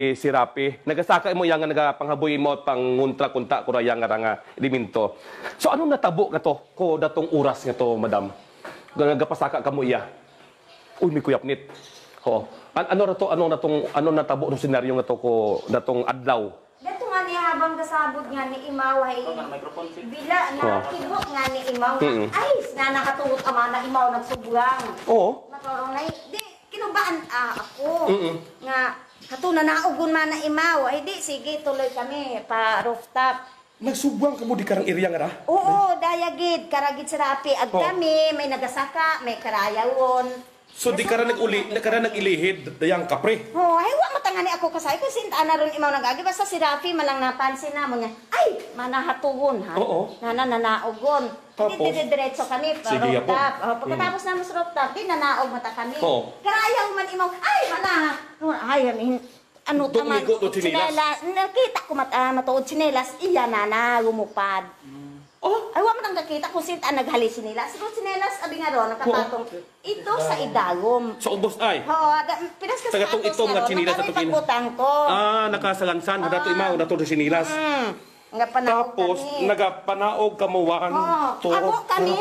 si Rapi. Nagasaka mo yang nagapanghaboy mo panguntra-kunta ko rayang nga elemento. So anong natabo ka to ko datong oras nga to, madam? Nagapasaka ka mo iya. Uy, may kuyapnit. Ho. Ano natabo ng senaryo nga to ko datong adlaw? Dato nga ni habang kasabot nga ni Imaw ay bila na kibot nga ni Imaw. Ay, na nakatugot ama na Imaw nagsubuang. Oo. Makarong na di kinubaan ako. Nga hatuna naugon man na Imaw. Ay di sige tuloy kami pa rooftop. Nagsubuang ka mo di karang iriya nga ra? Oo, dayagid karagid sa Rapi ag kami may nagasaka, may karayawon. So di ka nag-ilihid dayang kapre? Oh, ay wa matangani ako kasay ko sinta na ron Imaw nagagi basta si Rafi malang napansin na mo niya. Ay, manahatugon ha. Oo. Nananaogon. Tapos Hindi diretso kami pa rooftop. Pagkatapos na mo sa rooftop, di nanaog mata kami. Karayaw man Imaw. Ay, ay ano taman tsinelas. Nakita ko matuod tsinelas iya na lumupad. Oh, ay wa man ang nakita kung sinta naghali sinilas. Siguro sinilas abi nga ron nakapatong ito sa idagom. Sa ubos ay. Oo, pinas ka sa atos itong nga sinilas sa tukin. Nakasalansan dato Imaw dato sinilas. Nga panaog tapos kami. Nagapanaog ka mo 1 2 ako kami.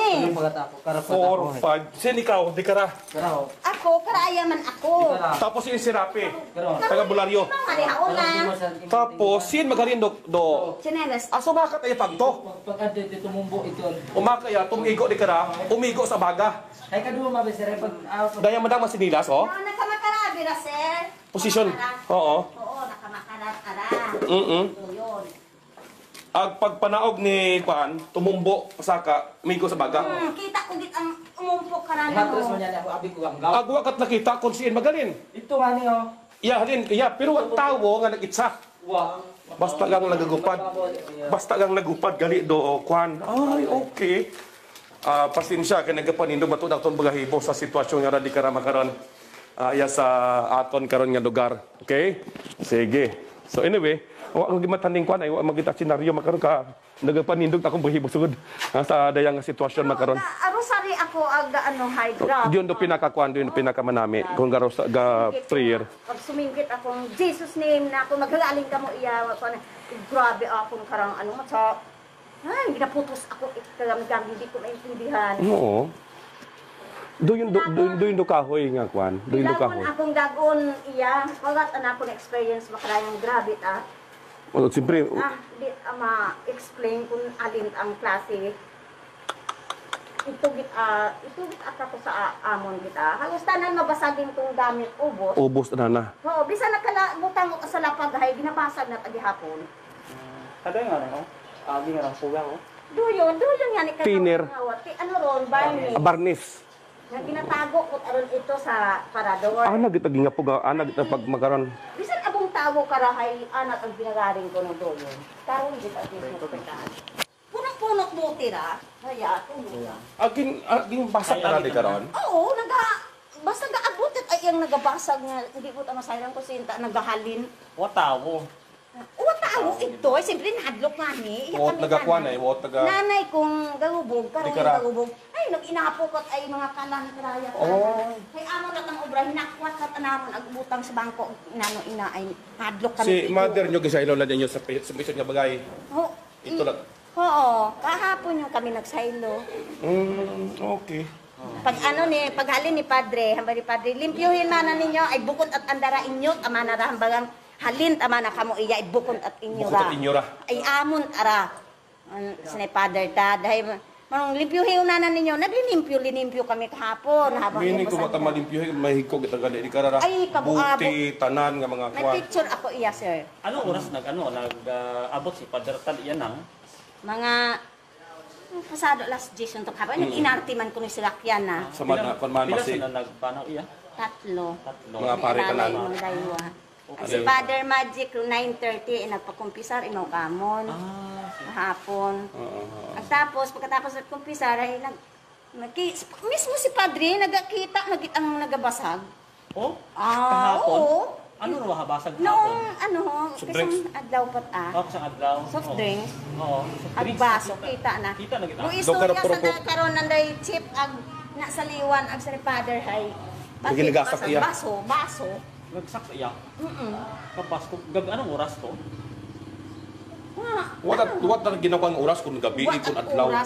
4 5. Sin ikaw di kara. Ako karaya man ako. Tapos si Rapi. Taga Bularyo. Tapos sin magaling do. Sinelas. Aso makat ay pagto. Pagka dito mumbo ito. Umakaya tumigo di kara. Umigo sa baga. Ay kadua mabisere pag daya madang masinilas oh. Nakamakarabi ra sir. Posisyon. Oo. Oo, nakamakara. Yun. Ag pagpanaog ni Kuan, tumumbo pasaka, migo sa baga. Kita ko git ang umumpok karana Matras mo. man yan ako abi ko ang gaw. Agwa kat nakita kung siin magalin. Ito nga ni oh. Ya, halin, ya, pero ang tawo nga nag-itsa. Wa. Basta gang nagagupad. Basta gang nagupad gali do Kuan. Ay, okay. Pasensya kay nagapanindo matud aton bagahibo sa sitwasyon nga radikara makaron. Iya sa aton karon nga lugar. Okay? Sige. So anyway, ang gimatanding Kuan ay magita senaryo makaron ka nagapanindog akong bahibo sugod sa dayang sitwasyon makaron. Arosari ako ag high grab. Diyon do pinakakuan, diyon do pinakamanami kung garo sa prayer. Pag sumingkit akong Jesus name na ako magagaling ka mo iya grabe akong karang sa ay ginaputos ako kagamgam hindi ko maintindihan. Oo. Doon do kahoy nga Kuan. Doon do kahoy. Akong dagon iya pagat ana akong experience makarayang grabe ta. Well, siyempre, di ma-explain kung alin ang klase. Ito git ata ko sa amon kita. Halos tanan mabasagin kong gamit ubos. Ubos na. Oo, bisa nakabutang ko sa lapag hay ginabasag na tagihapon. Kada nga no. Abi nga pugang oh. Duyon nga ni Thinner. Ano ron, barniz. Barnis. Nga ginatago ko aron ito sa parador. Nagitagi nga po pag magaron. Bisan abong tago karahay anak ang ginagaring ko ng duyon. Karon git at least pagkaan. Punok-punok mo tira. Haya to mo. Aging basag na di karon. Oo, basta gaabot at ay ang nagabasag nga hindi ko ta masayran ko sinta nagahalin. Wa tawo. Tao ito, ay siyempre nahadlok nga ni. Wot nagakuan ay, wot naga... Nanay kong gagubog, karong gagubog. Ay, nag-inapo kat ay mga kalang karaya. Oh. Ay, amo na ng obra, hinakwat kat anamon, agbutang sa bangko, ina ay, hadlok kami. Si mother nyo, kisa ilaw na niyo sa mission nga bagay. Oo. Ito lang. Oo, kahapon yung kami nagsaylo. Okay. Pag paghalin ni Padre, hamba ni Padre, limpyuhin mana ninyo, ay bukod at andara inyo, ama na rahambagang halin tama na kamo iya ibukon at inyura. Ay amon ara. Sinay Father ta dahil manong limpyuhin na ninyo. Naglilimpyo kami kahapon habang meaning ko mata malimpyuhin mahigko kita gani di karara. Ay buti tanan nga mga kuan. May picture ako iya sir. Ano oras nag-abot si Father Tad yan ang mga pasado last Jason to kahapon. Inarti man ko ni silakyan na. Sa man masi na nagpanaw iya. Tatlo. Mga pare tanan. Si Father Magic 9:30 nagpakumpisar imaw kamon. Kahapon. Tapos pagkatapos ng kumpisar ay mismo si Padre nagakita ang nagabasag. Oh? Kahapon. Oo. Ano raw habasag kahapon? Noong isang adlaw pat isang adlaw. Soft drinks. Oo. Ag baso kita na. Kita na kita. Kung istorya sa karon nanday chip ag nasaliwan ag sa Father hay. Ginigasak iya. Baso. Nagsak iya. Mm. Kapas ko anong oras to? What na ginawang oras kung gabi, Wat kung at adlaw? oras.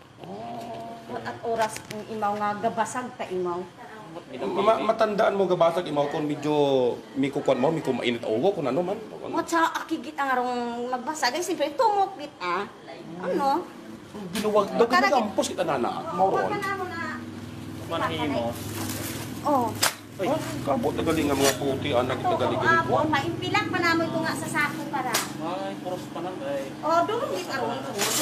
Wat at oras kung imaw nga gabasag ta imaw. Matandaan mo gabasag imaw kung medyo mikukuan mo, miku mainit ugo kung ano man. Wat sa akigit ang arong magbasag ay siyempre tumuklit Ano? Ginuwag daw gampos kita nana. Mauron. Wala mo na. Manahimo. Oh. Uy, Kabot na galing nga mga puti, anak kita galing galing. Oh, paimpilang pa namoy ko nga sa sako para. ay puros pa nang ay. Oh, dulong di aron.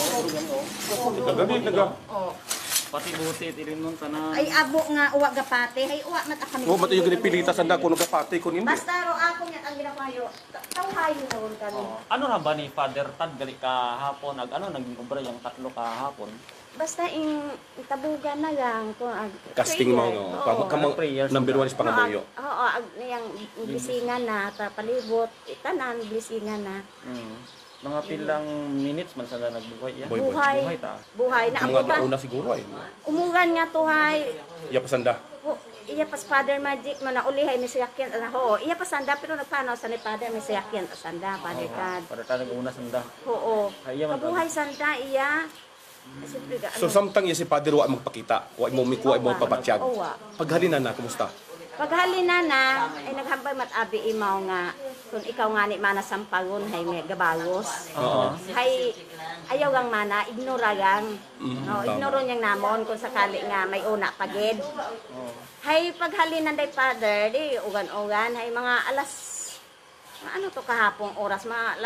Galing naga. Oh. Pati buti irin nun sana. Ay abo nga uwa gapate, ay uwa mata kami. Mo mati yung ginipilita sa dako no kapati kun hindi. Basta ro ako nya ang ginapayo. Tawhayo na ron kami. Ano ra ba ni Father Tad gali ka hapon naging obra yung 3 ka hapon. Basta itabugan na lang ko Casting mo no. Kamang Prayers. number 1 is pangamuyo. Oo, yang blisingan na ta palibot, tanan blisingan na. Mga pilang minutes man sila nagbuhay ya. Boy. Buhay ta. Buhay na Mga ako una siguro ay. umugan nga to hay. Ya pasanda. Iya pas Father Magic man na ulihay mi sayakyan ho. Iya pas sanda pero nagpanaw sa ni Father mi sayakyan ta sanda Father Kad. Para ta naguna sanda. Oo. Ay, iya man Kabuhay sanda iya. Siyempre ka. So samtang yung si Padre wa magpakita, wa mo mikuha mo papatyag. Owa. Paghalinan na kumusta? Paghalina na ay naghambay matabi imaw nga kung ikaw nga ni mana sampagon hay may gabagos. Oo. Hay ayaw gang mana ignora gang. No, ignoro niyang namon kung sakali nga may una pagid. Hay paghalinan day Father di ugan-ugan hay mga ano to kahapong oras mga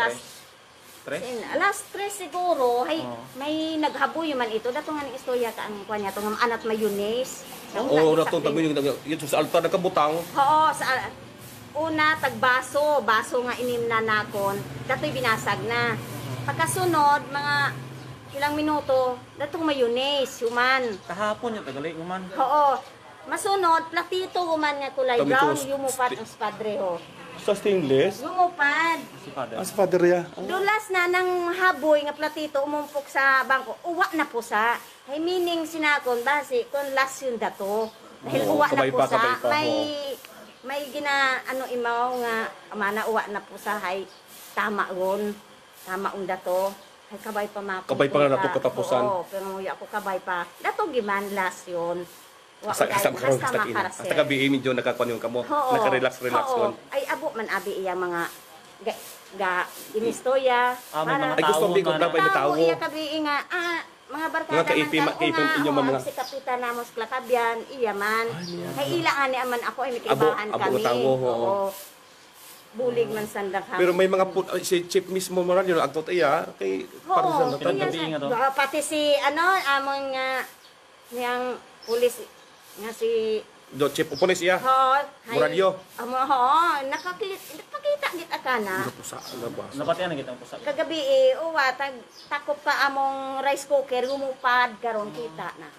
alas 3 siguro hay may naghaboy man ito dato nga ni istorya ka ang kuan niya to nga anat mayonnaise. Oo, natong tabi yung sa altar nakabutang. Oo, sa una tagbaso, baso nga inim na nakon, dato'y binasag na. Pagkasunod mga ilang minuto, datong mayonnaise, human. Kahapon yung tagali man. Oo. Masunod, platito human nga kulay Kami brown, to, yumupad ang spadre ho. Sa stainless? Yumupad. Si Father. As Father ya. Dulas na ng haboy nga platito umumpok sa bangko, uwa na po sa. Hay meaning sinakon basi kung last yun dato. Dahil Oo, uwa na kabay po pa, sa. kabay pa, May gina ano imaw nga amana uwa na po sa hay tama ron. Tama un dato. Hay kabay pa mako. Kabay pa nga nato katapusan. Oo, pero ako kabay pa. Dato giman last yun. Asam karon hasta kina. Hasta gabi medyo nakakuan yung kamo. Naka-relax kon. Ay abo man abi iya mga ga inistoya. May mga Ay gusto di ko tao dapat Tao tawo. iya kabi nga mga barkada Mga kaipim yung mga si kapitan namos klakabyan iya man. Kay ila ani aman ako ay mikibahan Abo kami. tawo, oo. Bulig man sandang kami. Pero may mga si chief mismo mo ran yun agtot iya kay para sa Oo, natan. iya. iya Gabi nga to. pati si amon nga niyang pulis nga si Do chief pulis iya. Muralyo. nakakita git akana. Ano po sa labas. Napatian kita ang pusak. Kagabi uwa takop pa among rice cooker gumupad karon kita na.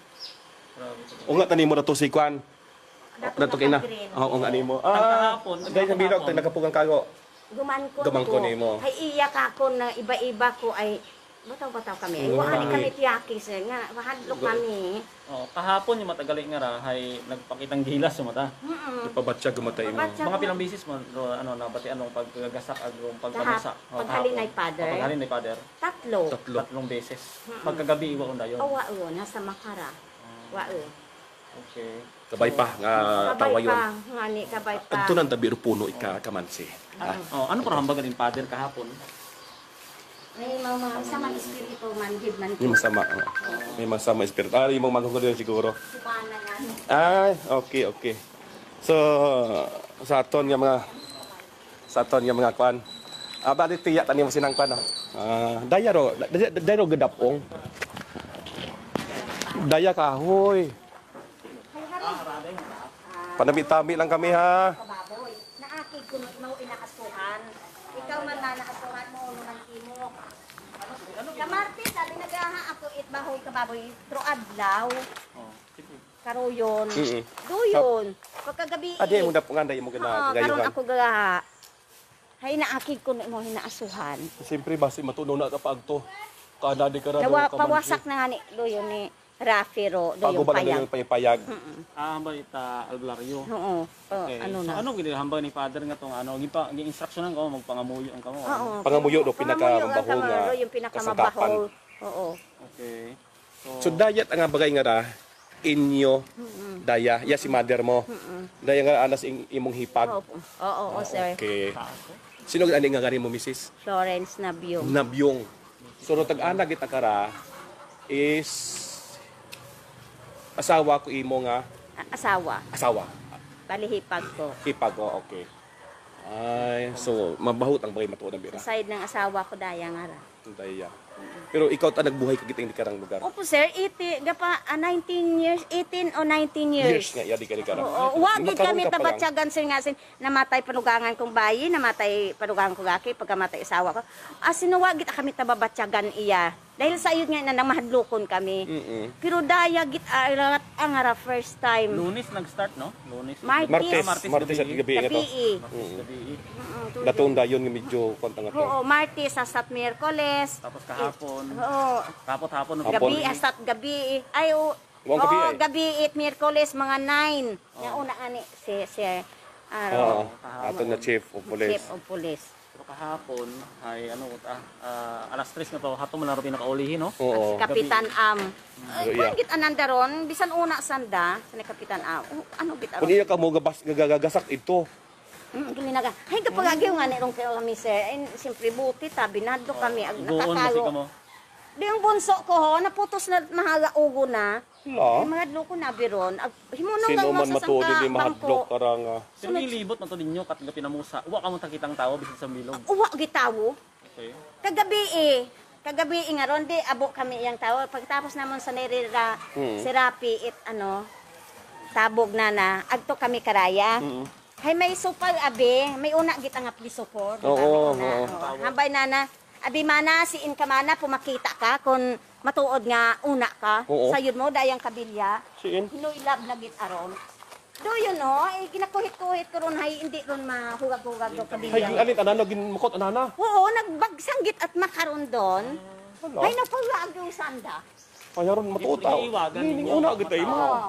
O nga tanimo na to si Kwan. Nato kay na. Oo nga nimo. Kahapon, Dahil sa bilog tag nakapugang kago. Guman ko nimo. Hay iya ka ko na iba-iba ko ay bataw kami. Ay wala kami tiyakis nga mahadlok kami. Oh, kahapon yung matagali nga ra hay nagpakitang gilas yung mata. Ipabatya gumatay mo. Pabatya. Mga pilang bisis mo ano nabatian ng paggasak ag pagpamasa. Paghalin ay Father. Paghalin ay Father. Tatlo. 3 beses. Pagkagabi iwa unda yon. Awa nasa Makara. Wa Okay. Kabay pa nga tawa kabay yun. pa ngani kabay pa. Adto nang tabi puno ika kamansi. Ano para hambagan din Father kahapon? May mga sama espiritu man gid man. May masama. May masama spirit. Yung mga manghugod yun siguro. Supana nga. Ay, okay. So, sa aton nga mga kwan. Balik tiyak tani mo sinang kwan. Daya ro gedapong. Daya kahoy. Panami-tami lang kami ha. Kababoy. Naakig kunot mo inakasuhan. Ikaw man na nakasuhan mo naman timok. Kamarte sabi nagaha ako itbahoy kababoy tro adlaw. Karoyon. Duyon. Pagkagabi. Adi mo dapongan dai mo karon gayuhan. ako gagaha. Hay naakig kunot mo hinaasuhan. Siyempre basi matunaw na kapag to. Kada di ka ra Pawasak na nga ni duyon ni Rafiro, do Bago yung ba lang payag. yung paypayag? Hambal ita albularyo. Oo. Okay. Ano So na? ano gid hambal ni father nga tong ano gi-instructionan ko magpangamuyo ang kamo. Oo. Pangamuyo do Pangamuyo ang pinakamabaho nga kamaro, yung pinakamabaho. Oo. Okay. So dayat ang bagay nga ra inyo daya ya si mother mo. Daya nga anas imong hipag. Oo, sir. Okay. Sino ani nga gani mo Mrs. Florence Nabio. Nabyong. So no tag-ana kita kara is asawa ko imo nga asawa. Palihipag ko. Hipag ko, okay. Ay, so mabahut ang bagay matuod na bira. Sa side ng asawa ko, daya nga ra. Daya. Pero ikaw ta nagbuhay ka kitang di karang lugar. Opo, sir. 19 years. 18 o 19 Years years. nga yadi ka ni karang. Oo, wag gid Makaroon kami ka pa lang. tabatsagan sir nga sin namatay panugangan kong bayi, namatay panugangan ko gaki pagkamatay asawa ko. Sinuwa gid kami tababatsagan iya. Dahil sa iyo nga na mahadlokon kami. Pero daya gid arat ang ara first time. Lunes nag-start no? Lunes. Martes at gabi nga to. Gabi. Gabi. Datong dayon nga medyo konta nga to. Oo, Martes hasta Miyerkules. Tapos kahapon. Oo. Tapos hapon no. Gabi hasta gabi. Ay, Huwag gabi ay. gabi it Miyerkules mga 9. Nga una ani si Oo. Ato na chief of police. Chief of Police. Pero kahapon ay ano alas 3 na to hato man na pinakaulihin no. Oo. Si Kapitan Yeah. Kung git ananda ron, bisan una sanda sa ni Kapitan ano git Kung aron? iya ka mo gagasak ito. Ginaga. Hay kapag agyaw nga ni rong kami sir. Ay siyempre buti binado kami ag Doon kasi nakatago. kamo. Di yung bunso ko ho, naputos na mahagaugo na. La. Ay mahadlo ko na biron. Himunong Sino lang man sa matuod sangka di mahadlok karang Pero ilibot man to ninyo kat nga pinamusa. Uwa ka mo takitang tao bisan sa bilog. Uwa gitawo. Okay. Kagabi nga ron di abo kami iyang tawo. Pagtapos namon sa nirira si Rapi tabog na agto kami karaya. Hay may supal abi, may una git ang apli support. Oo, Hambay nana, abi mana siin ka mana pumakita ka kun matuod nga una ka. Oo. Sayod mo dayang kabilya. Siin. Hinuilab na git aron. Do yun no, ginakuhit-kuhit ko ron hay hindi ron mahugag-hugag do Hay kabilya. alit anana ginmukot anana. Oo, nagbagsangit at makaron doon. Hala. Ay, napawag yung sanda. Ayaron matuta. Iiwagan Ning ninyo. una gitay mo. Oo.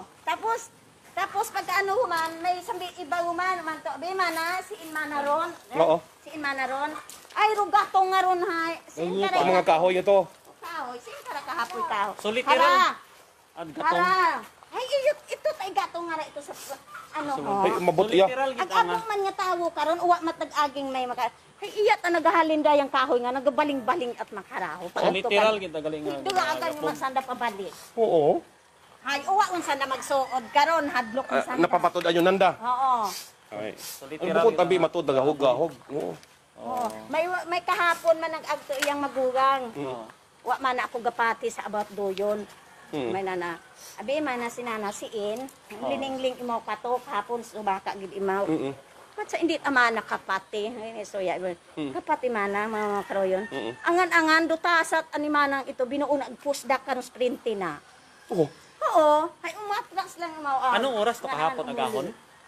Tapos pagka ano man, may iba man to. Be mana, si Inmana ron. Oo. Si Inmana ron. Ay, rugatong nga ron hay. Sin ka Ang mga kahoy ito. kahoy. Sin ka kahapoy kahoy. So, literal, Hara. Ad gatong. Hara. Ay, ito tay gatong nga ra ito sa ano. Ay So, mabot iya. literal Ag gid nga. abong man nga tawo karon uwa matag-aging may maka. Ay iya ta nagahalin dayang kahoy nga nagabaling-baling at makaraho. So literal gid galing nga. Duga agay nga magsanda pabalik. Oo. Hay uwa unsa na magsuod karon hadlok unsa. Napapatod ayo nanda. Oo. Ay. So Ang literal. bukod tabi matud gahog-gahog. Oo. Oo. May kahapon man nag-agto iyang magugang. Oo. Wa man na ako gapati sa about doyon. Hmm. May nana. Abi man na sinana siin. Liningling imaw kato kahapon subaka gid imaw. Ba't sa hindi ama nakapati? So ya, kapati mana mga karoyon. Angan-angan do tasat animanang ito binuuna pusdak karon sprinti na. Oo. Oo, ay umatras lang imaw. Anong oras to kahapon agahon?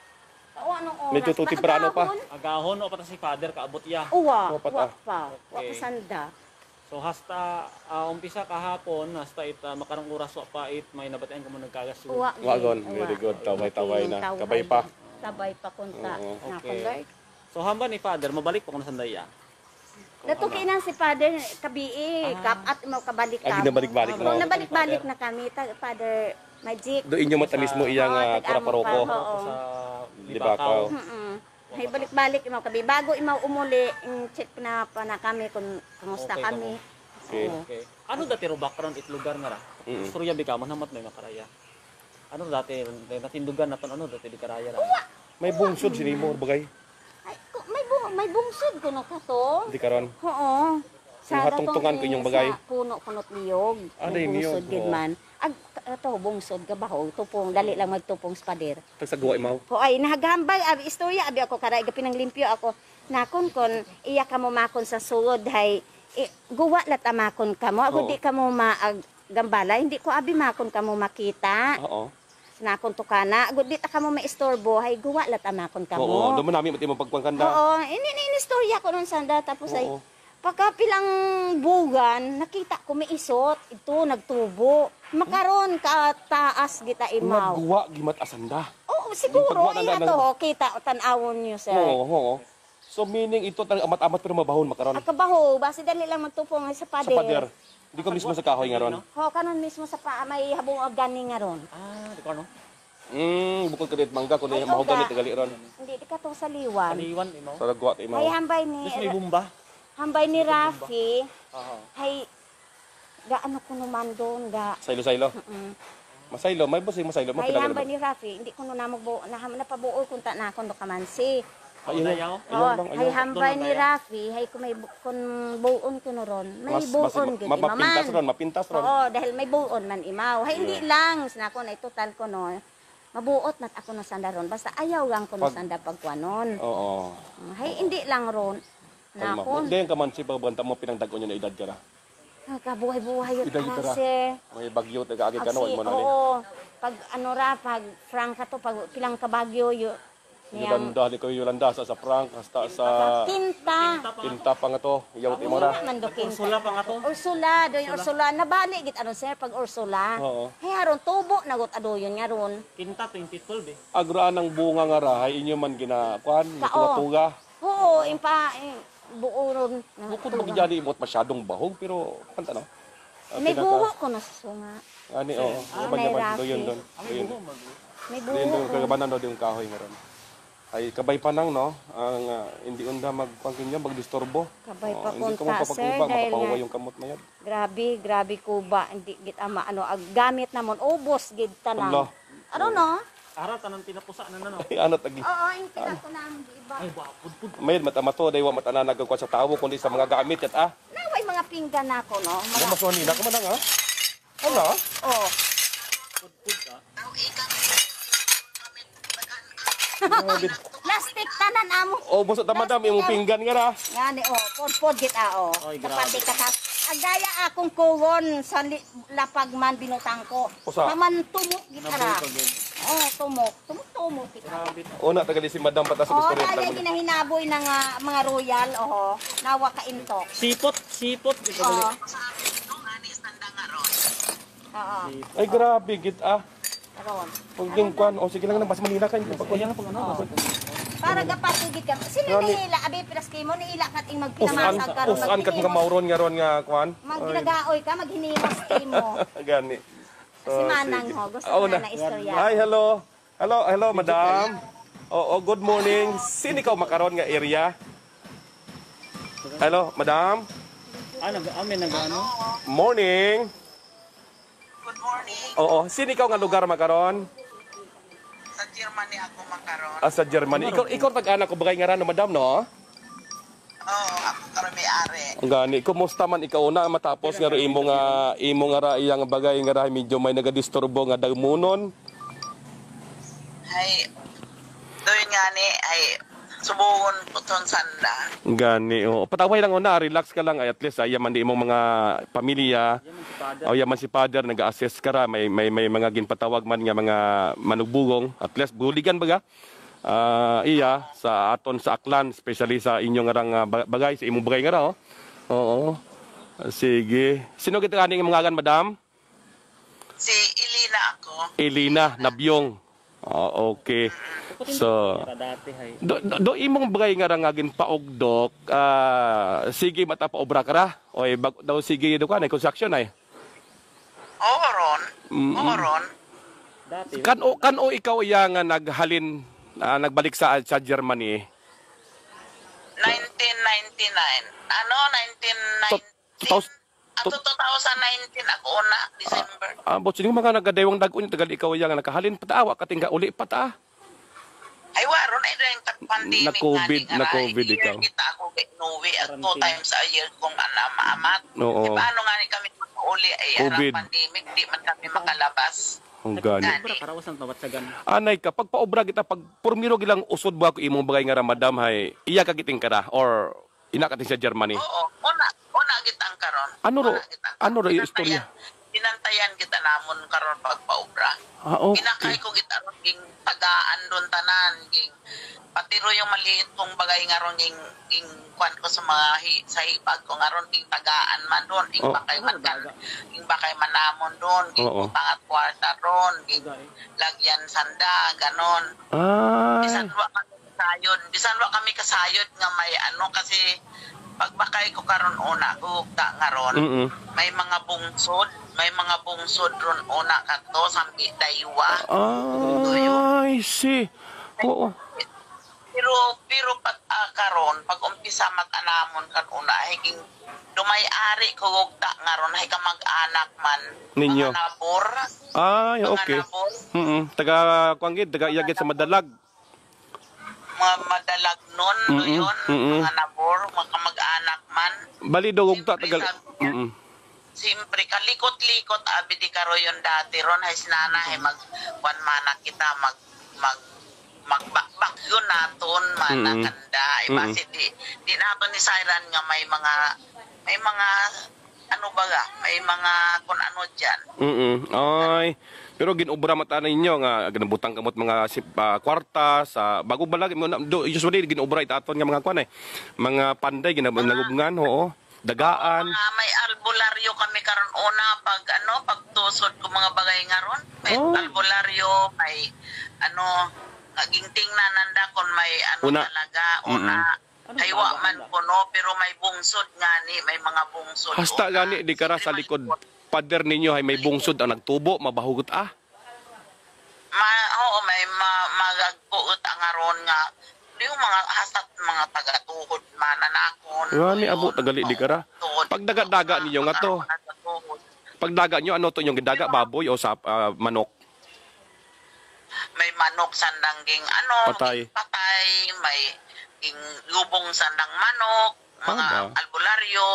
Oo, anong oras? Medyo to temprano pa. Maagahon? Agahon o pata si father kaabot iya. Uwa, Wapat uwa ah. pa. Uwa Okay. pa sanda. So hasta umpisa kahapon hasta makarang oras wa pa may nabatayan ko mo nagkagas. Uwa. Wagon, uwa. very good. Taway-taway na. Taway. Kabay pa. Tabay pa kunta. Oo, okay. So hamba ni father mabalik pa ko na sandaya. Natukinan si Father kabii, at mo kabalik Ay ka. ginabalik-balik Kung mo. nabalik-balik na kami, Father Magic. Do inyo mata mismo iyang kuraparoko. Oo. Sa Libakaw. Hay balik-balik imaw kabi. Bago imaw umuli, check na pa na kami kung kamusta Okay, kami. Okay. Oo. Okay. Ano dati ro background it lugar nga ra? Istorya bigamo namat may makaraya. Ano dati natindugan naton ano dati di karaya ra. May bungsod sinimo bagay. Ay, may bungsod kuno ka to. Di karon. Oo. hatungtungan ko inyong bagay. Sa puno-kunot niyog. Ah, May niyog, bungsod gid oo. man. Ito, bungsod gabaho. Tupong, dali lang magtupong sa pader. Tagsagawa imaw. O ay, nahagambal, abi, istorya, abi ako, karay, pinang limpyo ako. Nakon kon, iya ka mo makon sa sulod, hay, guwa lat amakon ka mo. Ako Oo. di ka mo maagambala, hindi ko abi makon ka mo makita. Oo. Nakon to ka na, agud di ta ka mo maistorbo, hay, guwa lat amakon ka Oo, mo. doon namin mati mo pagpangkanda. Oo, ini-istorya ko nun sanda, tapos ay, Oo. pagka pilang bugan, nakita ko may isot, ito, nagtubo. Makaron ka taas kita imaw. Nagguwa gimat asanda. Oo, siguro Yung pagwa na iya to kita tan-awon niyo sir. Oo. So meaning ito tang amat-amat pero mabahon makaron. Akabaho, basi dali lang magtupong sa Sa pader. pader. Hindi ko mismo sa kahoy nga ron. Ho, kanon mismo sa may habong organi nga ron. Di ko ano? Bukod ka dit mangga kundi Ay, mahogani uga. tagali ron. Hindi di ka to sa liwan. Kaliwan, mo. Sa nagguwa kay Hay mo. Tapos may bumba. hambay ni Rafi. Oo. Hay gaano ko naman doon ga. Saylo-saylo. Masaylo, may busing masaylo mo Hay pila hambay ni Rafi, hindi ko na magbuo napabuo kunta na kon do kamansi. Ayaw. Hay hambay ni Rafi, hay ko may kun buon ko ron. May buon gid mapintas imaman. ron, mapintas ron. Oo, dahil may buon man imaw. Hay hindi lang sinako na total ko no. Mabuot nat ako no sanda ron. Basta ayaw lang ko no sanda pagkuanon. Oo. Hay hindi lang ron. Kalma. Nako. Hindi ka man si pagbanta mo pinangdag-on niya na edad ka na. Kabuhay-buhay yun Edad ka na. kasi. May bagyo taga-agi ka no, mo na ni. Oo. Pag ano ra, pag franca to, pag pilang kabagyo, Yolanda, di ko Yolanda sa Frank, hasta sa Tinta. Tinta pa nga to, yawt mo ra. Mando kinta. Ursula pa nga to. Ursula, doon Ursula. Nabali, git ano sir, pag Ursula. Oo. Hay haron, tubo, nagot ado yun nga ron. Kinta 2012 eh. Agraan ng bunga nga ra, ay inyo man ginakuan, tuga-tuga. Oo, buo ron. Bukod magyari imot masyadong bahog, pero kanta no? May buho ko na sa sunga. Ani, oo. may Yaman, Rafi. doon. Doon. May Doon, buho ko. kagabanan daw yung kahoy nga ron. Ay, kabay pa nang, no? Ang hindi unda magpangkin niya, magdistorbo. Kabay pa Hindi ka kunta, mapapakuba, sir, dahil mapapahuwa nga- yung kamot na yan. Grabe kuba. Hindi git ama ano, gamit namon ubos gid tanan. Ala. Ano no? Ara tanang tinapusa na no. Ay, ano tagi. Oo, yung ko na ang iba. Ay, pud. May matamato, dahil wa matana nagkakuha sa tawo, kundi sa mga gamit, yat Naway mga pinggan ako, no? Ano Mga, mas wanina ka man nga? Wala. oh. Plastic tanan amo. O, busa ta madam, yung pinggan nga ra. Ngani, oh, pod git oh. Ay, grabe. Kapati ka ta. Agaya akong kuwon sa lapag man binutang ko. Usa? Naman tumok git ara. Nabuto gid. Oh, tumok kita. Grabe. Una, tagali si madam patas sa Oh, biskuit. dali ginahinaboy ng mga royal, oh. Nawa ka intok. Sipot. Ito Oo. gali. Oo. Ay, grabe, git Karon. Pag yung kwan, o sige lang na, mas manina kayo. Kaya nga pag ano. Para gapatigid ka. Sino Ngani? nihila? Abi, pilas kayo mo, nihila ka ting Usan, magpinamasag ka. usan kat nga mauron nga ron nga kwan. Magginagaoy ka, maghinimos kayo mo. Gani. Si Manang ho, gusto ko na istorya. Hi, hello. Hello, madam. Good morning. Sino ikaw makaron nga area? Hello, madam. Amin nag-ano. Morning. Good morning. Oo, sino ikaw nga lugar makaron? Sa Germany ako makaron. Sa Germany. Ikaw tag-anak ko bagay nga ran, madam, no? Oo, ako karon may-ari. Ang gani, kumusta man ikaw na matapos nga ro imo nga ra iyang bagay nga ra medyo may nagadisturbo nga dagmunon. Hay, doon nga ni, ay, subuhon po ton sanda. Ang gani, oh. Pataway lang una, relax ka lang ay at least ay yaman di imong mga pamilya. O yaman si father nag-assess ka ra may mga ginpatawag man nga mga manugbugong at least buligan baga. Iya sa aton sa Aklan, especially sa inyong nga rang bagay sa imong bagay nga ra, oh. Oo. Sige. Sino kita kaning mga madam? Si Elena ako. Elena Nabyong. Okay. So, Dati hay. do imong bagay nga rangagin paugdok, sige mata pa obra kara. Oy, daw sige do ka na construction ay. Oo ron. Dati. Kan o ikaw iya nga naghalin nagbalik sa Germany. 1999. Ano, 1990? Ato 2019 ako una, December. But sino mga nagadewang dag-un tagal ikaw iya nga nakahalin pataawa kating uli pata. Ay, waron ay rin pandemic. Na-COVID ikaw. Kita ako kay Noe at 2 times a year kung maamat. Oo. Paano nga ni kami uli ay COVID. arang pandemic, di man kami makalabas. Ang gani. Pero karawas ng tawatsagan. Anay ka pag paobra kita pag purmiro gilang usod ba ko imong bagay nga ra madam hay iya ka giting kada or ina ka sa Germany. Oo, una gitang karon. Ano ro yung istorya? Dinantay bakayan kita namon karon pagpaubra. Okay. Ginakay ko kita ron ging tagaan doon tanan ging patiro yung maliit kong bagay nga ron ging kwan ko sa mga sa hipag ko nga ron ging tagaan man doon ging bakay man namon doon ging pangat kwarta ron ging lagyan sanda ganon. Bisan wa kami kasayod nga may ano kasi pagbakay ko karon una gugta nga ron may mga bungsod ron una kadto sambi daywa. I see. Oo. Pero karon pag umpisa mat-anamon kan una higing dumay-ari ko gugta nga ron hay ka mag-anak man ninyo. Mga nabor. Ay, okay. Taga kuanggid, taga iyagit sa Madalag. Mga madalag nun, yun, mga nabor, mga mag-anak man. Bali daw gugta tagal. Siyempre, kalikot-likot, abi di karo yun dati ron, hay sinana, hay mag-one-mana kita, magbakbak yun naton, manakanda. Basi di nato ni Siren nga may mga, ano baga, may mga kung ano dyan. Ay, pero ginobra mata ninyo nga ginabutang kamot mga kwarta sa bago balag usually ginobra itaton nga mga kwan mga panday ginagubngan dagaan. May albularyo kami karon una pag tusod ko mga bagay nga ron. May albularyo, may naging tingnan nanda kon may talaga una. Haywa man kuno pero may bungsod ngani, may mga bungsod. Hasta gani di kara sa likod pader ninyo ay may bungsod ang nagtubo, mabahugot may magagpuot ang aron nga yung mga hasat mga taga-tuhod mananakon. Gani abo tagali di kara. Pag daga-daga ninyo nga to. Pag daga nyo ano to yung gidaga baboy o sa manok? May manok sandangging patay, may lubong sandang manok, mga albularyo,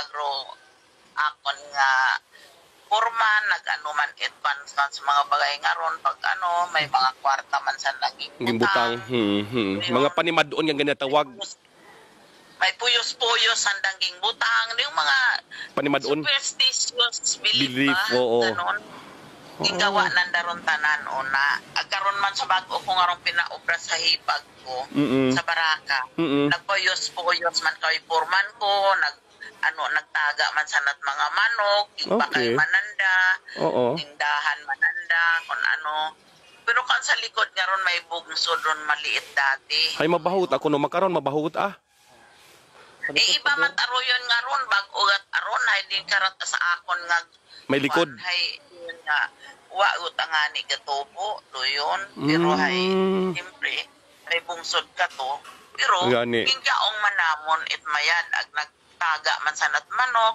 akon nga kurman, nag-man advance sa mga bagay nga ron, pag may mga kwarta man sandang gimbutang. Mga panimadoon yung ganitawag. May puyos-puyos sandang gimbutang, yung mga panimadoon. Superstitious belief ba? Ganon. Gingawa nandaron tanan una. Agkaron man sa bago ko nga ron pinaobra sa hipag ko sa baraka. Nagpuyos-puyos man kay purman ko, nagtaga man sanat mga manok, bakay mananda, tindahan mananda, kung ano. Pero kan sa likod nga ron may bungsod ron maliit dati. Ay mabahut ako no makaron mabahut iba mataro yun nga ron bago at aron hay din karat sa akon nga may likod. Hay yun nga wa utangani katubo do yun. Pero hay siyempre may bungsod ka to. Pero ginkaong manamon it mayad ag nagtaga man sanat manok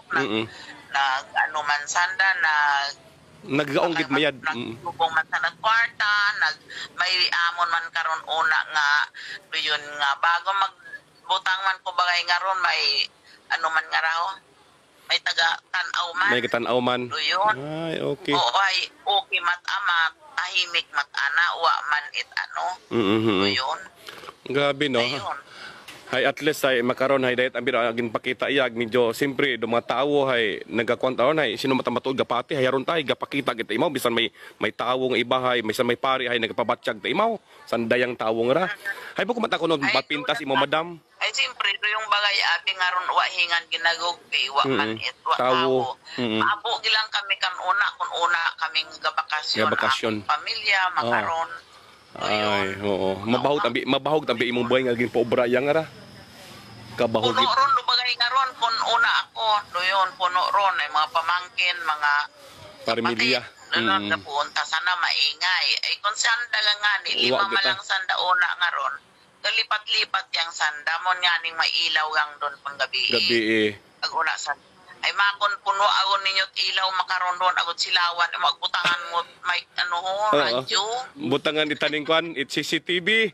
man sanda naggaonggit mayad nagbubong man sanat kwarta may amon man karon una nga yun nga bago magbutang man ko bagay nga ron may man nga raw may taga tanaw man. May tanaw man. Yun. Ay, okay. Oo, ay okay mat-ama, tahimik mat-ana, wa man it Yun. Gabi no. Ayun. Hay at least ay makaron hay dayet ambir agin pakita iyag medyo simpre do mga tawo hay nagakwantahon hay sino matamatuod gapati hayaron tay gapakita kita imaw bisan may tawo nga iba hay bisan may pari hay nagapabatsyag ta imaw sandayang tawo nga ra. Hay buko mata kuno mapintas imo madam. Ay simpre do yung bagay abi nga ron wa hingan ginagugpi wa man it wa tawo. Maabo gilang kami kan una kun una kaming gabakasyon. Pamilya makaron. Ay, oo. Mabahog tambi imong buhay nga gin paobra yang ara. Kabahog. Puno ron do bagay nga ron kun una ako do yon puno ron ay mga pamangkin, mga pamilya. Doon na punta sana maingay. Ay kun sanda nga ni lima malang sanda una nga ron. Kalipat-lipat yang sanda mo nga ning mailaw ang doon pang gabi. Ag una sa ay makon puno agon ninyo ilaw makaron doon agot silawan magbutangan mo may radyo. Butangan itaning kwan it CCTV.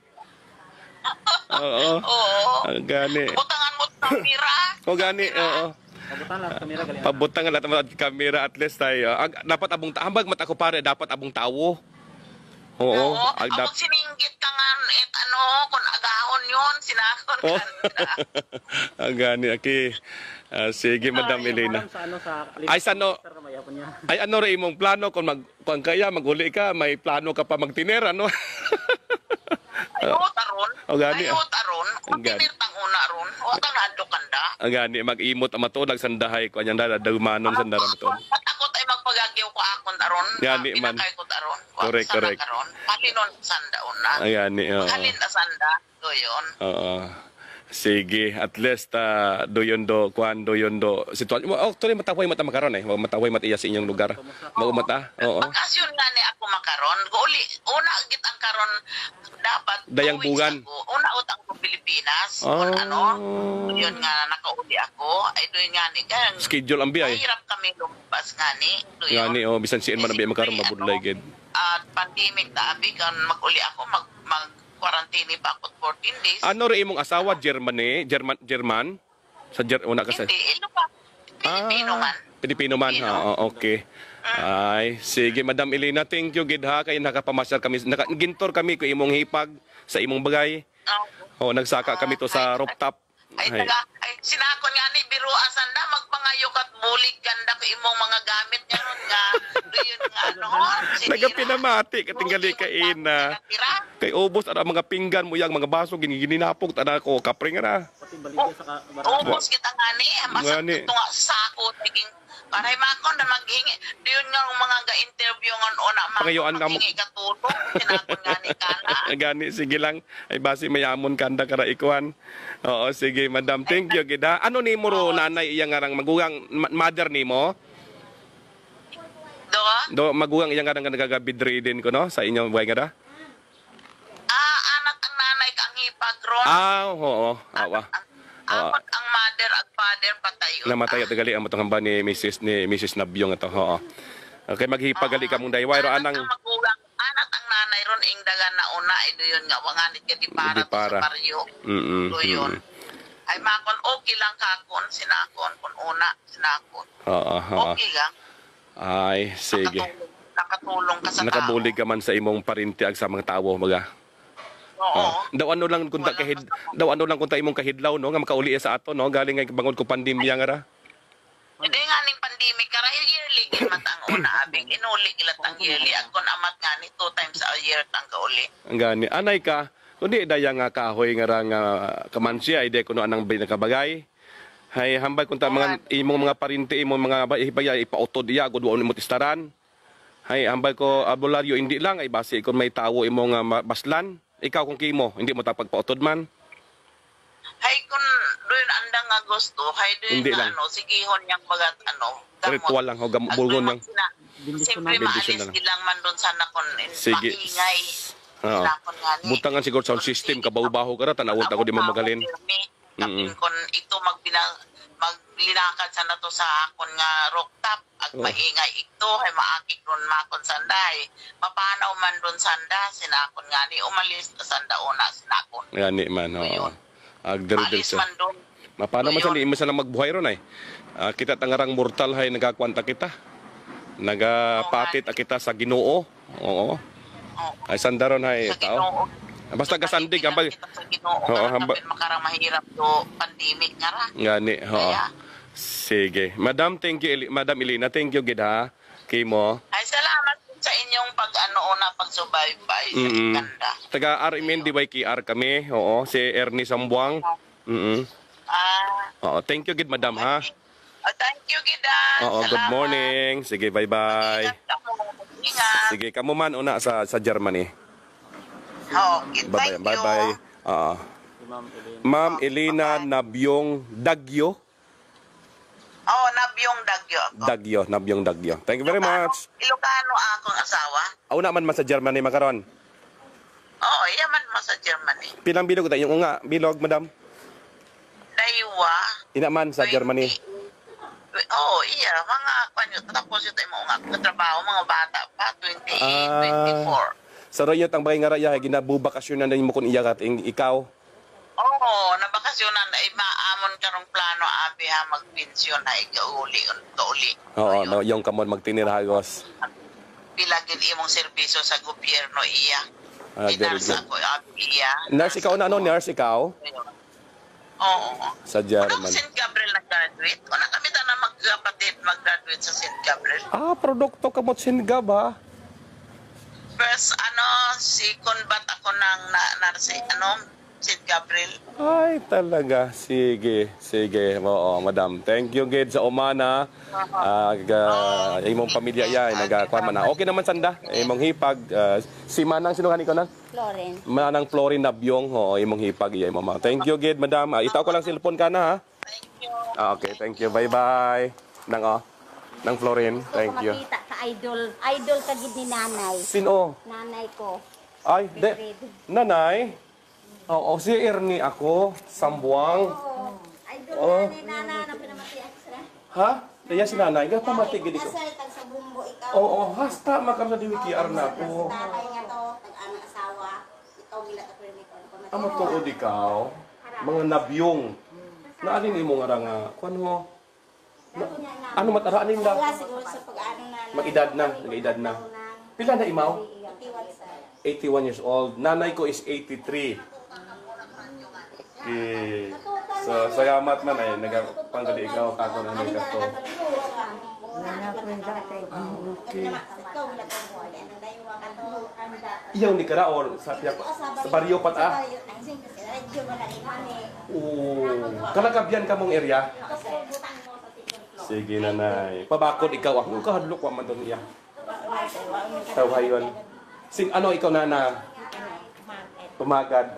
Oo. Gani. Butangan mo kamera. Gani, oo. Pabutangan lahat ng kamera at least tayo. Dapat abong hambag mata ko pare dapat abong tawo. Oo. Dapat sininggit ka nga kun agahon yon sinakon ka. Gani okay. Sige, Madam Elena. Sa ano sa Ay, sa ano? Sir, kamayapon niya. Ay, ano rin imong plano kung kaya maguli ka, may plano ka pa magtinera, no? Ayot aron. O, gani, Ayot aron. Kung Ang gani. tinirtang una aron, huwag kang nadukanda. Ang gani, mag-imot ang matulog sandahay ko, anyang dadagumanon sandaram ito. At ako tayo magpagagyaw ko akon aron. Gani man. Pinakay ko aron. Correct, correct. Palinon sanda una. Ang gani, oo. Halin na sanda. Do yun. Oo. Sige, at least doyon do sitwasyon. Actually mataway mata makaron mataway mata iya sa inyong lugar. Maumata. Oo. Bakasyon nga ni ako makaron. Uli, una git ang karon dapat Dayang 2 weeks bugan. ago. Una utang ko Pilipinas. Oh. Kung ano, yun nga nakauli ako. Ay doon nga ni kaya Schedule ang biyay. mahirap kami lumabas nga ni. Doon Gani bisan siin man ang biyay makaron mabudlay gid. At pandemic na abi kan mag-uli ako mag quarantine pa ako 14 days. Ano rin imong asawa German? Sa una ka sa Hindi, ilo pa. Pilipino man. Pilipino man. Okay. Ay, sige Madam Elena, thank you gid ha kay nakapamasyal kami. Gintor kami ko imong hipag sa imong bagay. Nagsaka kami to sa rooftop. Ay sinakon nga ni biro asan na magpangayok at bulig ganda ko imong mga gamit niya ron nga. Doon nga ano. Nagapinamati katingali ka ina. Kay ubos ara mga pinggan mo yang mga baso gininapog tada ko kapring ra. Pati baligya sa barangay. Ubos kita nga ni. Ngani. Masakit nga sa sako. Paray makon na maghingi. Doon nga ang mga ga-interview nga ona. Pangayoan ka mo. Maghingi ka tulong. Sinakon nga ni kana. Gani, sige lang. Ay basi mayamon kanda kara ikuan. Oo, sige, Madam. Thank you, gida. Ano ni mo ro nanay iyang ngarang magugang mother ni mo? Do magugang iyang ngarang nagagabidridin ko no sa inyong buhay ngada? Anak ang nanay kang hipagron. Oo. Awa. Apat ang mother at father patayon. Namatay at gali ang matong hamba ni Mrs. Nabyong ito. Oo. Okay, maghipagali ka mong dayway ro anang anak ang nanay ron ing dagan na una ito yun nga wanganit ka di para sa baryo. Ito yun. Ay makon okay lang kakon sinakon kun una sinakon. Oo. Okay lang. Ay, sige. Nakatulong ka sa tao. Nakabulig ka man sa imong parintiag sa mga tawo mga. Oo. Daw ano lang kunta imong kahidlaw no nga makauli sa ato no galing nga bangod ko pandemya nga ra. Hindi nga ning pandemic kara yearly gimat ang una abing inuli ilat ang yearly akon amat nga ni 2 times a year tang kauli. Ang gani anay ka kundi daya nga kahoy nga ra nga kamansiya ide kuno anang binakabagay. Hay hambay kunta mga imong mga parinti imong mga hibaya ipautod iya gud wa mo tistaran. Hay hambay ko abularyo hindi lang ay base kun may tawo imong baslan. Ikaw kung kimo, hindi mo pagpautod man? Hay kun doon andang nga gusto, hay doon Hindi nga lang. sigihon yang bagat gamot. Ritual lang, bulgon lang. Siyempre maalis ilang man doon sana kon Sige. maingay. Oo. Sinakon nga ni. Butangan siguro sound system, kabaw-baho ka ra, tanawon ako di mo magalin. Kapin kon ito maglinakad sana to sa akon nga rooftop at maingay ito hay maakik ron makon sanday. Mapanaw man doon sanda sinakon nga ni umalis na sanda una sinakon. Gani man, oo. Agdero-del Maalis sa. man doon. Mapano man sa imo sa magbuhay ron ay. Kita tangarang mortal hay nagakwanta kita. Nagapatit kita sa Ginoo. Oo. Ay sandaron hay Sa tao. Ginoo. Basta gasandig ambay. Oo, makarang mahirap to pandemic nga ra. Gani, oo. Kaya, Sige. Madam, thank you. Madam Elena, thank you gid ha. Kimo. ay salamat sa inyong pagsubaybay sa ganda. Taga RMNDYKR kami. Oo, si Ernie Sambuang. Oo, thank you gid madam ha. Thank you, Gidan. Oo, good Salamat. morning. Sige, bye-bye. Ingat ka mo. Ingat. Sige, kamo man una sa Germany. Okay, Bye-bye. thank you. Bye-bye. Si Ma'am Elena. Ma'am Elena Nabyong Dagyo. Nabyong Dagyo. Nabyong Dagyo. Thank you very much. Ilocano akong asawa. Una man sa Germany makaron. Yaman mo sa Germany. Pilang bilog tayo yung unga bilog, madam? Daywa. Ina man sa Germany. Iya. Mga kanyo. Tapos ito yung mga trabaho, mga bata pa. 28, 24. Sa royot ang bagay nga raya, ginabubakasyon na mo kung iya ka ikaw. Nabakasyonan na maamon karong plano abi ha magpensyon na igauli. Oo, yung kamon magtinirhagos. Pilagin imong serbisyo sa gobyerno iya. Very Inarsa good. ko abi iya. Nurse ikaw na ano? Nurse ikaw? Oo. Sa Anong German. St. Gabriel mag-graduate. Wala kami na magkapatid mag-graduate sa St. Gabriel. Ah, produkto kamot Singab ha? First, second bat ako ng St. Gabriel. Ay, talaga. Sige, sige. Oo, madam. Thank you, Gid, sa umana. Imong pamilya yan, nagkuhan man na. Okay naman, Sanda. Imong hipag. Si Manang, sinuhan ko na? Floren. Manang Florin Nabyong. Oo, imong hipag. Iya, mama. Thank you, Gid, madam. Itaw ko lang cellphone ka na, ha? Thank you. Okay, thank you. Bye-bye. Nang Florin. Thank you. Makita ka, idol. Idol ka gid ni nanay. Sino? Nanay ko. Ay, nanay. Oo, si Ernie ako. Sambuang. Idol Oh. nanay, nana, na pinamatian sila. Ha? Kaya si nanay, nga pamatig gid ko. Asal tag sa bumbo ikaw. Oo, hasta makam sa diwikiar na ako. Nanay nga to, tag-anak asawa. Ikaw gila ka pero ko. Amo tuod ikaw, mga nabyong. Naalin imo nga nga, kuan ho? Ano matara nila? Wala siguro sa pag-ano na. Mag-edad na, nag-edad na. Pila na imaw? 81 81 years old. Nanay ko is 83. Okay. So, salamat man ay nagpanggali ikaw kako na nila to. Iyaw ni kara or sa baryo pat ah. Kalakabyan ka mong area. Sige nanay. Pabakod ikaw ako kahadlok wa man don iya. Tawhayon. Sing ano ikaw nana? Pamagad.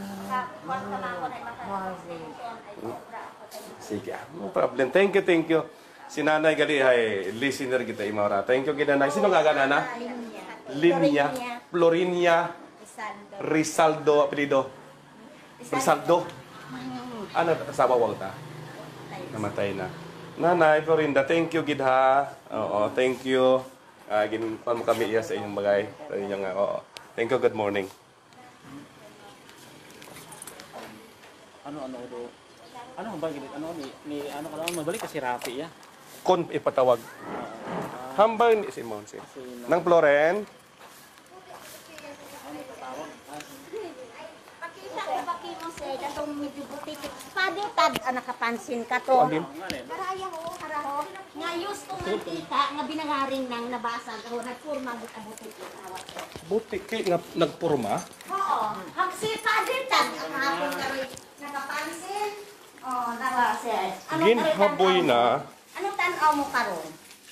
Sige, no problem. Thank you. Si Nanay gali ay listener kita imara. Thank you Nanay. Sino nga nana? Linya, Florinia, Rizaldo, apelido. Rizaldo. Ano asawa wag ta? Namatay na. Nanay Florinda, thank you gid ha. Oo, thank you. Ginpan mo kami iya sa inyong bagay. Sa inyong oo. Thank you, good morning. Ano ba gid ni ano ka lang mabalik kasi Rafi ya. Kon ipatawag. Hambal ni Simon si. Nang Floren. Pakita ko baki mo sa datong medyo butik. Padi tad nakapansin ka to. Maraya ho, haraho. Nga gusto mantika nga binangaring nang nabasag ho nagpurma butik awat. Butik kay nagpurma. Oo. Hagsi padi tad hapon karoy nakapansin. Oh, nawa sir. Ginhaboy na. Anong tanaw mo karon?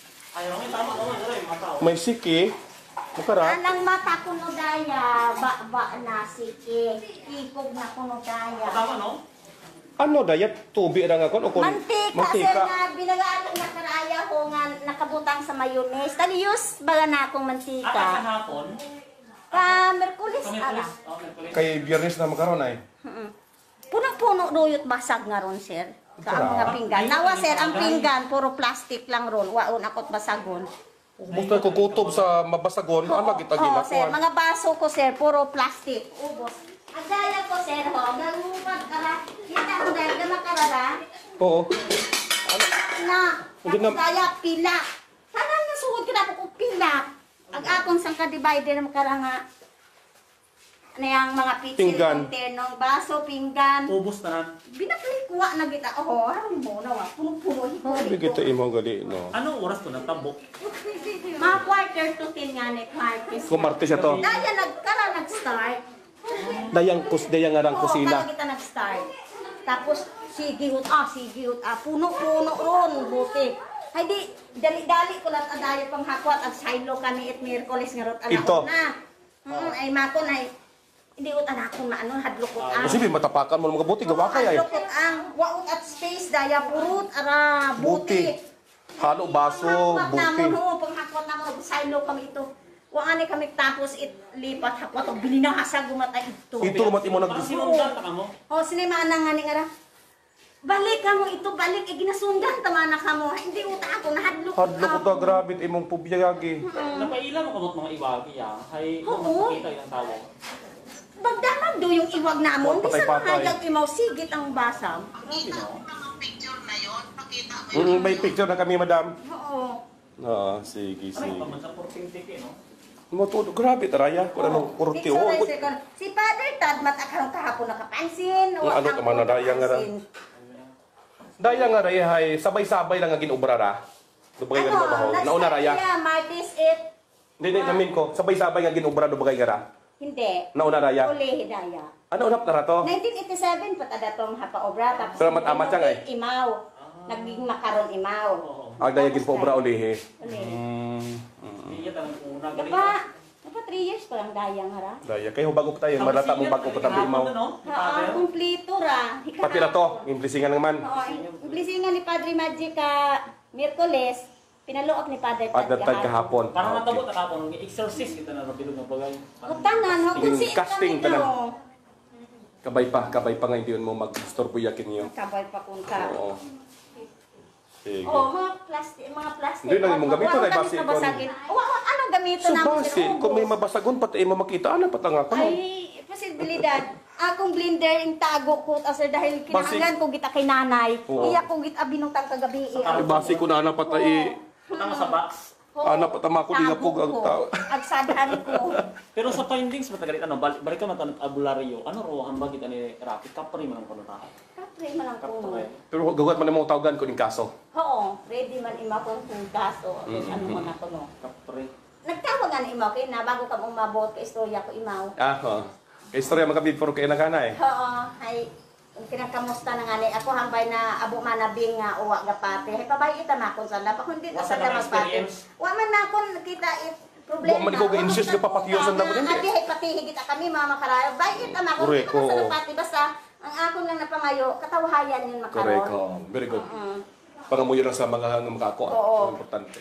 May siki. Mukara. Anang mata ko no daya, ba na siki. Ikog na ko no daya. Ano dayat tubi ra nga kon o kon Mantika, sir, nga binagaan na karaya ko nga nakabutang sa mayonnaise. Taliyos baga na akong mantika. hapon. Ka Merkulis ala. Kay Biyernes na makaron ay. Punong-puno duyot basag nga ron, sir. Sa ang mga pinggan. Nawa, sir, ang pinggan puro plastic lang ron. Waon akot basagon. Basta ko kutob sa mabasagon, ano kita Oo, sir, ginakuan. mga baso ko, sir, puro plastic. Ubos. Ang daya ko, sir, ho, nagmumag kara. Kita mo dahil na makarara. Oo. Na, Hindi na- tapos daya, pila. Sana nasuhod ko na po kung pila. Ang akong sang ka-divider na makara nga. Ano yung mga Pinggan. pitsil, kontenong baso, pinggan. Ubos na nan. Binapalikuha na kita. Oh, harong mo na, puno-puno. Sabi kita imo gali no. Ano oras to nagtabok? Mga quarter to 10 nga ni Martes. Kumarte siya to. Daya nag-start. Dayang ngarang kusina. Oo, kita nag-start. Tapos, sigihot, puno-puno ron, buti. Ay di, dali-dali ko lang adayo pang hakwat, at saylo kami at Miyerkules nga rot Ito. na. Ay mako na, hindi ut anakon na ano, hadlokot ang. Kasi matapakan mo mga buti gawa kay ay. Hadlokot ang, waot at space, daya purut, ara, Buti. buti. Halo baso, buti. Pang hakwat naman, saylo kami ito. Waan kami tapos lipat hakwat, o bininahasag gumatay ito. Ito mati mo nag Sinundan ka mo. O, sinima na nga ni nga balik ka mo ito, balik, ginasundan tama na ka mo. Hindi uta ako, nahadlok hadlo ko ta grabe imong pubiyagi. Napailan mo kamot mga iwagi ya. Hay Oo. makita yung tawo. Bagdamag do yung iwag na mo. Hindi sa Patay-patay. mahayag imaw, sigit ang basam. Kita ko mga picture na yon. Pakita mo May picture na kami madam. Oo. Oo, sige, Ano sige. pa man sa 14 tiki no? Moto grabe taraya ko ano kurti Picture oh. ay second. Si Father Tad, matakang kahapon nakapansin. Ano ka man, nadaya nga ra. Daya nga raya hay sabay-sabay lang nga ginobra ra. Dubagay nga trabaho. Nauna raya. Yeah, Martis it. Hindi namin ko. Sabay-sabay nga ginobra dubagay nga ra. Hindi. Nauna raya. Uli hidaya. Ano unap na ra to? 1987 patada tong hapaobra tapos Pero mat-amat siya, eh. Imaw. Naging makaron imaw. Ag daya ginobra ulihi. Uli. Iya tanang una Napa 3 years pa lang daya nga ra. Daya kayo bago pa tayo malata mo bago pa tayo imaw. Kumplito ra. Pati na to, implisingan naman. Oo, implisingan ni Padre Magic ka Miyerkules, pinaluok ni Padre Padre Tad kahapon. Parang matabot na kapon, exorcist kita na nabilog ng bagay. Tanan, ho kun si Casting tanan. Kabay pa nga hindi yun mo mag-istorbo yakin niyo. Kabay pa kun ka. Oo. Sige. Oh, mga plastic. Hindi lang mong gamito na base kon. Ano gamito So na mo base, kung may mabasagon pati mo makita ano patanga ka. ay posibilidad. Akong blender yung tago ko kasi dahil kinahanglan ko kita kay nanay. Oo. Iya ko git abinutang kagabi. Ay base ko na ana patay. Tama sa box. Ana patama ko di nga pug ang tao. Agsadahan ko. Pero sa findings matagalit ano, balik ka man tanong albularyo. Ano ro ang bagit ani rapid kapri man ang panutahan. Kapre man lang ko. Pero gawat man mo tawgan ko ning kaso. Oo, ready man ima ko kung gaso. Ano mo na ko no. Kapri. Nagtawag nga ni imaw kay na bago ka umabot ka istorya ko imaw. Oo. Kay istorya magkabid for kay nagana eh. Oo, ay kinakamusta na nga ni ako hambay na abo manabing nga uwa gapati. Hay pabay ita na kon sa lapa kundi ta sa damas pati. Wa man na kon kita problema. Wa man ko ga-insist ka papatiyosan na mo din. Ati hay pati higit kami mga makarayo. Bay ita na kon Correct, sa oo. pati basta ang akon lang napangayo katawhayan yun makaron. Correct. Oh, very good. Pangamuyo lang sa mga ako. Oo. Importante.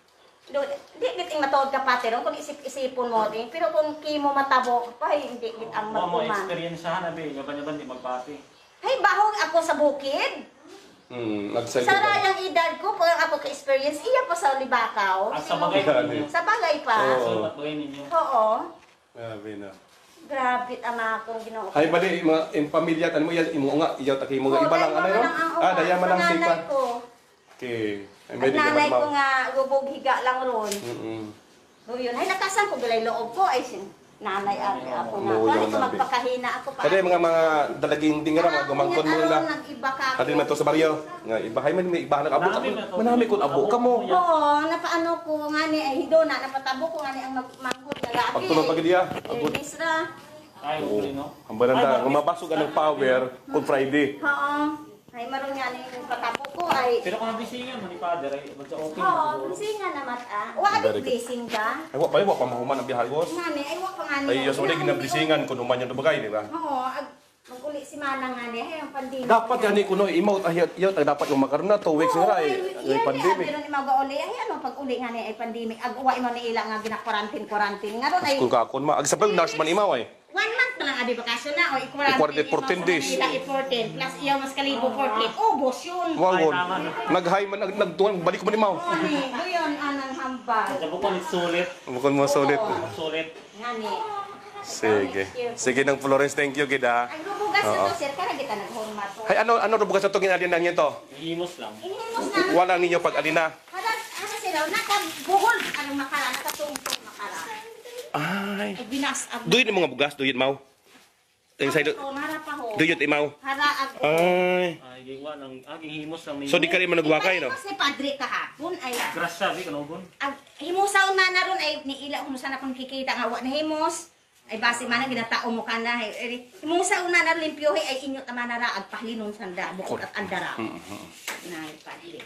Di giting matawag ka pati ron kung isip-isipon mo din. Pero kung kimo matabo, pay hindi git ang Mo magkuman. experience na be, gaban di magpati. Hay bahong ako sa bukid. Nag-side Sa rayang edad ko, pag ako ka-experience, iya pa sa Libakaw. At sa bagay ninyo. Sa bagay pa. Oo. So, at bagay ninyo. Oo. Grabe na. Grabe ama akong ginoo. Hay bali mga in pamilya tan mo yan imo nga iyaw taki mo nga iba lang ano no? Daya man lang sipa. Okay. Ay At may di nanay ko naman. nga, gubog higa lang ron. So yun, ay nakasan ko galay loob ko. Ay nanay ako nga. Oo, Kaya yun, ko nabi. magpakahina ako pa. Kaya mga dalaging dingra mga gumangkon mo na. Nag-iba ka Kadi man to sa baryo. Nga iba hay man may iba na abo ka. Manami kun abo ka mo. Oo, napaano ko nga ni, ay hidona, napatabo ko nga ni ang manghod nga lagi. Pagtulog pag diya. Eh, Bisra. Ay, okay, no? Ang bananda, mabasog ang power kung Friday. Oo. Ay maroon nga ni yung patabo ko ay. Pero kung nabisingan, man ni Father, ay magsa okay. Oo, blessing nga naman Wa Very good. blessing ka. Ay wa pa mahuman ang bihagos. Nga ni, ay wa pa nga ni. Ay yes, wala ginablisingan kuno man yung bagay, di ba? Oo, mag-uli si Manang nga ni, ay ang pandemic. Dapat gani kuno imo ayaw dapat yung makaron na 2 weeks nga ay pandemic. Pero ni mag-uli, ay ano pag-uli nga ni ay pandemic. Agwa imo ni ila nga gina-quarantine. Nga ron ay Kung kakon ma, ag sa nurse man imaw ay. 1 month na lang abi bakasyon na o I-quarantine 14 days. Ila i-14 plus iyaw mas kalibo 14. Ubos yun. Wawon. Nag-high man nagtuan balik mo ni maw. Ani, doyon anang hambal. Sabi ko, sulit. Bukod mo sulit. Sulit. Ngani. Sige. Sige nang Florence, thank you gida. Ang bubugas na to sir, kara kita naghormat to. Hay ano bugas sa tungin alin niyo to? Himos lang. Inhimos na. Wala ninyo pag alina. Ano sila, nakabuhol anong makara, nakatungtong makara. Ay. Ay binas ag. Duyot mga bugas, duyot maw. Yung side Hara pa ho. duyot imaw. Hara ag. Ay. Ay, gingwa ng aging himos lang ninyo. So di ka rin managwakay no? Kasi padre kahapon ay Grasya, di ka nobon. ag himusaw na na ron ay niila humusa na kung kikita nga wa na himos. Ay base man ginatao mo kana himusaw na na limpyohi ay inyo tama na ra ag pahlinon sanda bukod at andara. Nay padre.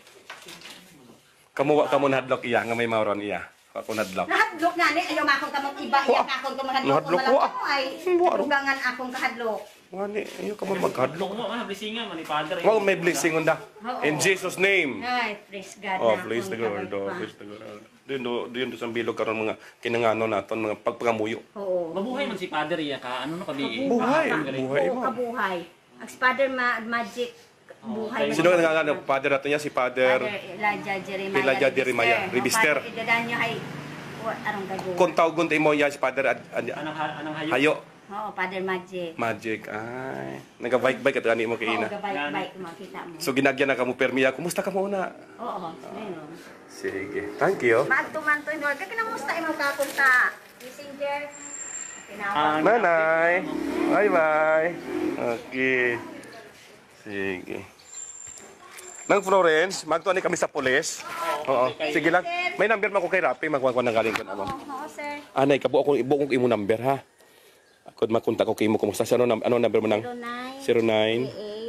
Kamuwa ka mo nahadlok iya nga may mawron iya. Ako nahadlok. Nahadlok nga ni ayaw makong kamot iba iya akong kumahadlok. Nahadlok ko, ah. Ay tugangan akong kahadlok. Wani, ayo ka mo maghadlok. Loko mo, nabisingan, man ni Father. Wow, may blessing unda. In Jesus name. Ay praise God. Oh, na please the akong Lord. Oh, kabay please the Lord. Diyon do sa bilog karon mga kinangano naton mga pagpangamuyo. pa. Oo. Mabuhay man si Father iya ka. Ano no kabi? Buhay, buhay Oo, mo. kabuhay. Ang Father Magic buhay. Sino nga nangano? Father nato niya si Father Elijah Jeremiah. Elijah Jeremiah, Rebister. Idadaan niyo ay anong gagawin? kung tawgon ta imo ya si Father Anang hayo. hayo Oo, Father Magic. magic. Ay, naga-bike-bike at gani mo kay Oo, ina. gabay-bay makita mo. So ginagyan na kamo permiya. Kumusta ka muna? Oo, meron. Sige. Thank you. Magtumantoy Lord. Kaya kinamusta imong kapunta? Messenger. Tinawag. Nanay. Bye-bye. Okay. Sige. Nang Florence, magtuan ni kami sa pulis. Oo. Sige lang. May number man ko kay Rapi, magkuha ko nang galing ko naman. Oo, sir. Anay, kabuo ko imo number ha. Ako makunta ko kay imo kumusta sa ano number mo nang 09 09